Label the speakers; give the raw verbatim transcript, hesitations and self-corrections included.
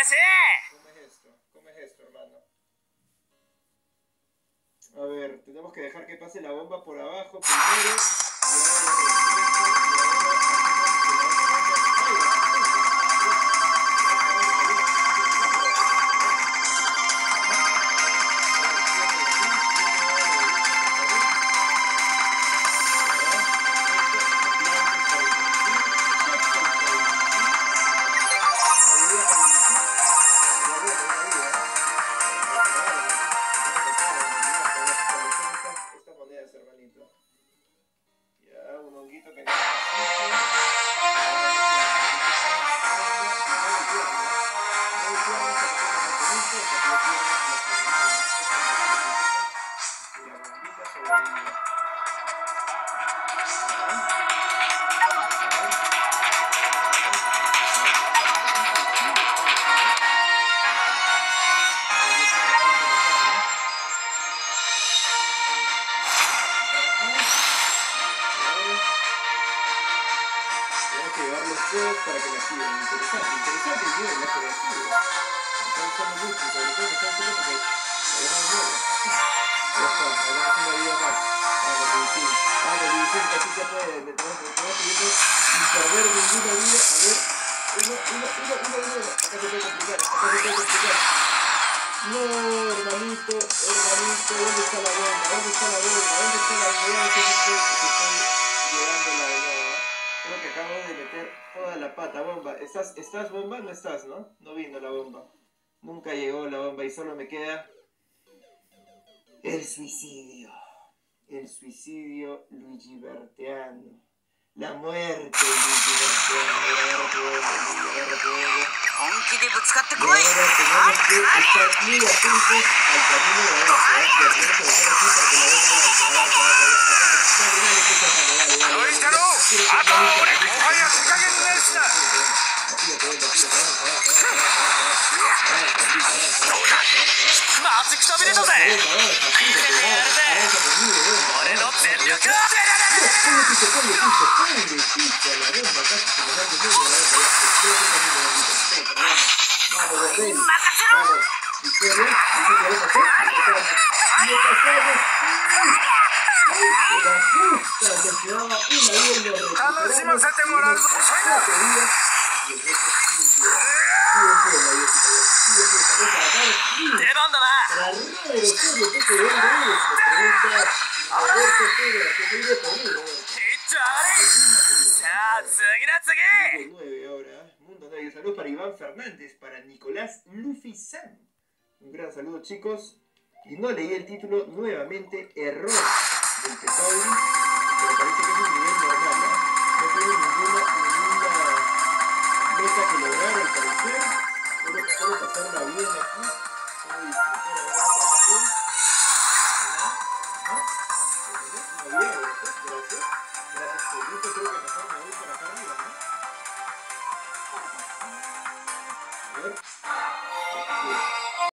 Speaker 1: ¿Cómo es esto? ¿Cómo es esto, hermano? A ver, tenemos que dejar que pase la bomba por abajo primero. Y ahora lo refresco, y ahora hacemos que la otra bomba caiga. Para que la sigan. Interesante, interesante el video, la creativa. Me está gustando mucho, sobre todo me está gustando porque además bueno. Ya está, hagamos una vida más. Vamos, Luisín. Vamos, Luisín, que así se puede. Me tengo que subiendo sin perder ninguna vida. A ver. Uno, uno, uno, uno, uno. Acá se puede complicar, acá se puede complicar. No, hermanito, hermanito, ¿dónde está la bomba? ¿Dónde está la bomba? ¿Dónde está la bomba? Que estoy, que estoy llevando la de nuevo. Creo que acabo de meter toda la pata, bomba. ¿Estás, ¿Estás bomba? No estás, ¿no? No vino la bomba. Nunca llegó la bomba y solo me queda el suicidio. El suicidio Luigi Berteano. La muerte de Luigi Berteano. Ahora tenemos que estar muy atentos al camino de abajo. ¿eh? Y tenemos que dejar aquí para que la Saludos para Iván Fernández, para Nicolás Lufisan. Un gran saludo, chicos. Y no leí el título nuevamente, error del Petauri, pero parece que es un nivel normal, ¿eh? No tiene ninguna, ninguna meta que lograr al parecer. Solo, solo pasarla bien aquí. Solo disfrutar a ver pasar bien. ¿No? ¿No? Muy bien, gracias. Gracias por el gusto.